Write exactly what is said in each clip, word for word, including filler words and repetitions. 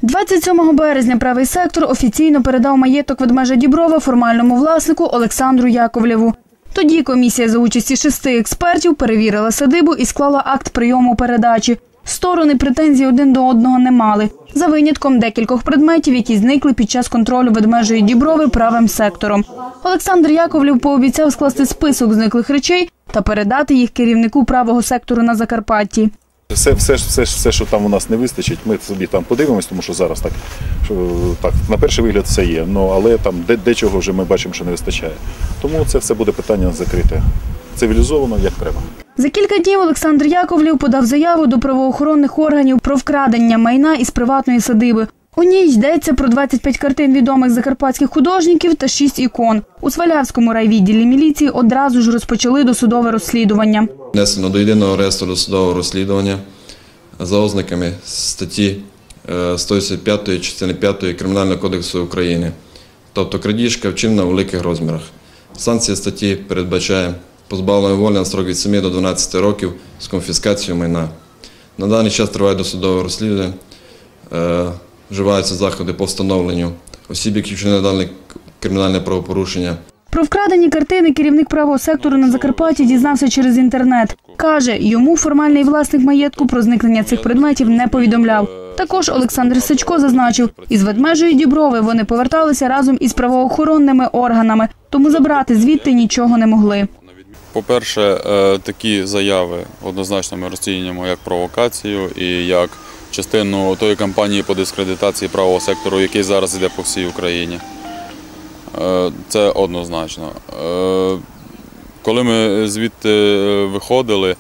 двадцять сьомого березня правий сектор офіційно передав маєток ведмежа Діброва формальному власнику Олександру Яковлєву. Тоді комісія за участі шести експертів перевірила садибу і склала акт прийому передачі. Сторони претензій один до одного не мали, за винятком декількох предметів, які зникли під час контролю ведмежої Діброви правим сектором. Олександр Яковлєв пообіцяв скласти список зниклих речей та передати їх керівнику правого сектору на Закарпатті. Все, все, все, все, що там у нас не вистачить, ми собі там подивимось, тому що зараз так, що, так на перший вигляд все є, ну, але там де, дечого вже ми бачимо, що не вистачає. Тому це все буде питання закрите цивілізовано, як треба. За кілька днів Олександр Яковлєв подав заяву до правоохоронних органів про вкрадення майна із приватної садиби. У ній йдеться про двадцять п'ять картин відомих закарпатських художників та шість ікон. У Свалявському райвідділі міліції одразу ж розпочали досудове розслідування. Внесено до єдиного реєстру досудового розслідування за ознаками статті сто вісімдесят п'ять частини п'ятої Кримінального кодексу України, тобто крадіжка вчинена у великих розмірах. Санкція статті передбачає позбавлення волі на строк від семи до дванадцяти років з конфіскацією майна. На даний час триває досудове розслідування, вживаються заходи по встановленню осіб, які вчинили дане кримінальне правопорушення. Про вкрадені картини керівник правого сектору на Закарпатті дізнався через інтернет. Каже, йому формальний власник маєтку про зникнення цих предметів не повідомляв. Також Олександр Сачко зазначив, із ведмежої Діброви вони поверталися разом із правоохоронними органами, тому забрати звідти нічого не могли. По-перше, такі заяви однозначно ми розцінюємо як провокацію і як частину тої кампанії по дискредитації правого сектору, який зараз йде по всій Україні. Це однозначно. Коли ми звідти виходили,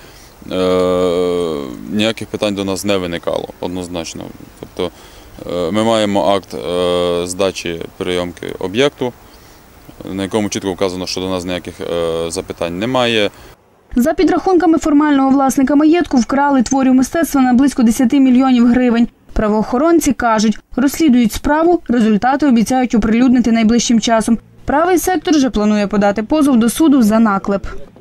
ніяких питань до нас не виникало, однозначно. Тобто ми маємо акт здачі прийомки об'єкту, на якому чітко вказано, що до нас ніяких запитань немає. За підрахунками формального власника маєтку, вкрали творів мистецтва на близько десяти мільйонів гривень. Правоохоронці кажуть, розслідують справу, результати обіцяють оприлюднити найближчим часом. Правий сектор же планує подати позов до суду за наклеп.